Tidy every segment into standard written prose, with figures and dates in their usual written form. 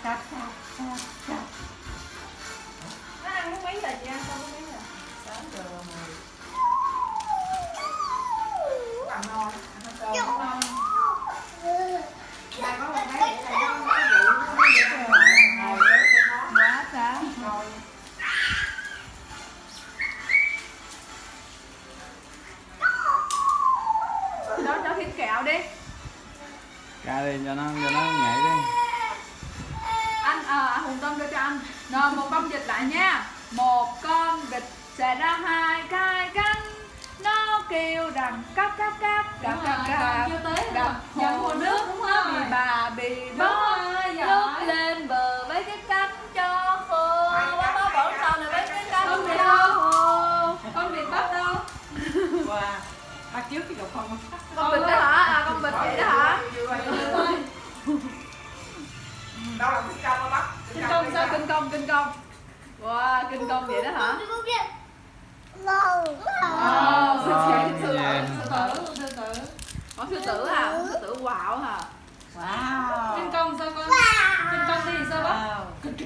cắt. Nó ăn lúc mấy giờ chị ăn xong lúc mấy giờ? 8 giờ 10. Ăn non, ăn cơm non. Đây có một cái để này không? Cái vụ nó ngồi cái món quá sáng rồi. Đó cho thịt kẹo đi. Ca đi cho nó nhảy đi. Anh Hùng Tâm đưa cho anh. Rồi một con vịt lại nha. Một con vịt xẻ ra hai cái cánh. Nó kêu rằng cắp cắp cắp cắp cắp cắp. Gặp hồ nước đúng không? Bị bà bị bó lúc lên bờ với cái cánh cho khô. Bó bỏng sau này với cái cánh cho khô. Con vịt bắt đâu? Wow. Bắt trước cái gặp con. Con vịt đó hả? Con vịt vậy đó hả? Đâu là kinh công bắt? Kinh công sao? Kinh công. Wow, kinh công vậy đó hả? Sư tử. Có sư tử hả? Sư tử quạo hả? Wow. Kinh công sao con? Kinh công thì sao bác?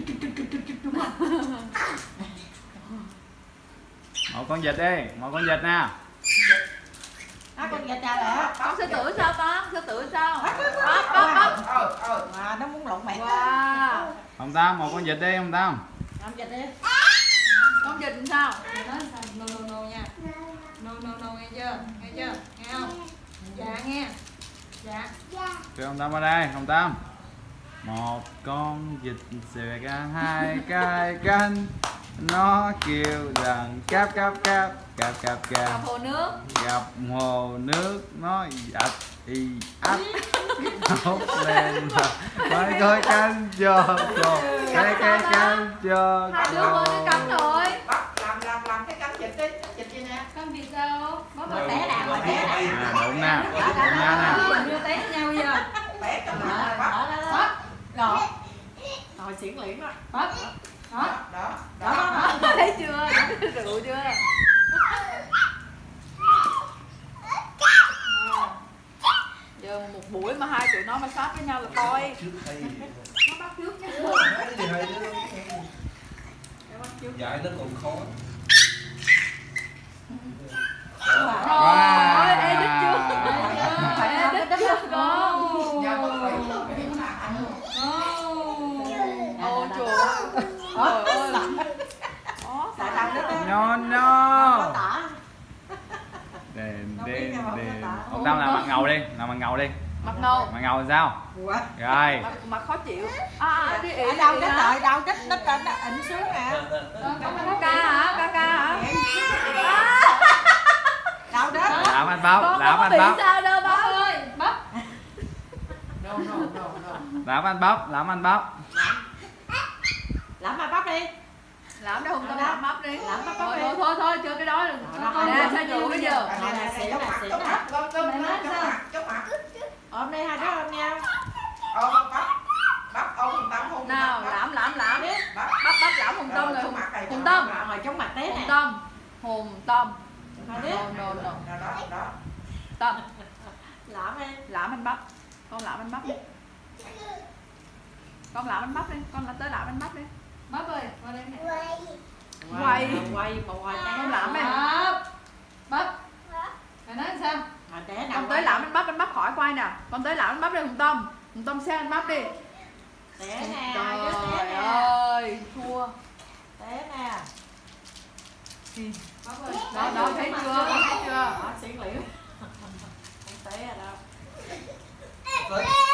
Một con vịt đi, một con vịt nè. Con vịt ra lẹ. Con sư tử sao con? Sư tử sao? Bắp. Wow, nó muốn lộn mẹ. Wow. Hồng Tâm, một con vịt đi Hồng Tâm. Làm vịt đi. Con vịt sao? No nha. No nghe chưa? Nghe chưa? Nghe không? Dạ nghe. Dạ. Kêu Hồng Tâm ở đây, Hồng Tâm. Một con vịt xòe ra hai cái cánh. Nó kêu rằng cáp cáp cáp cáp cáp Gặp cáp. hồ nước. Gặp hồ nước nó ạch y ách. Hốt lên mấy cái cánh cho cô. Cái cánh cho Hai đứa vươn cái cánh rồi. Bắt làm cái cánh vịt đi, cánh vịt vậy nè. Con vịt sao? Bó Té nào mà té nào. Đụng nè, đụng nha nè. Đưa té nhau bây giờ. Bé cầm lại bắt. Rồi. Rồi xỉn liễn đó. Bắp. Đó. Thấy chưa? Rượu chưa? Giờ một buổi mà hai tụi nó mà sát với nhau là coi. Nó bắt trước nha. Dạy nó còn khó. Rồi, edit chưa? Phải edit chưa con? Ôi trời ơi. Trời ơi. Xài thằng đó. No. Tả. Đền. Hồng Tâm làm mặt ngầu đi, làm mặt ngầu đi. Mặt ngầu. Mặt ngầu sao? Rồi. Mặt khó chịu. Đi Ở đâu cái trời đâu cái nó trên nó ịnh xuống nè. Ca hả? Đâu đó. Làm anh Bắp, làm anh Bị Bắp. sao đâu bắp ơi. Bắp. Làm anh Bắp, làm anh Bắp. Làm mà bắp đi. Làm đâu Hùng Tâm làm bắp đi. Làm bắp đi. Thôi chưa cái đó đừng. Nè sao nhiều bây giờ? Chốt mặt. Ôm đây hai đứa ôm nhau. Ôm bắp ôm Hùng Tâm hôn. Nào, lãm. Bắp lãm Hùng Tâm rồi. Hùng Tâm. Rồi chống mặt té nè. Hùng Tâm. Hai đứa. Đó. Tâm. Lãm đi. Lãm anh bắp. Con lãm anh bắp đi. Con lãm anh bắp đi. Con là tới lãm anh bắp đi. Bắp ơi, qua đây nè. Quay Mà quay té. Con lãm đi. Bắp. Mày nói sao? Mà té nào. Con tới lãm anh bắp khỏi quay nè. Con tới lãm anh bắp đi Hùng Tâm. Hùng Tâm xe anh bắp đi. Té nè, hai đứa té Trời nè. ơi, thua. Té nè. Đó thấy chưa? Thấy chưa? Đó xỉn liễu. Không té rồi đâu.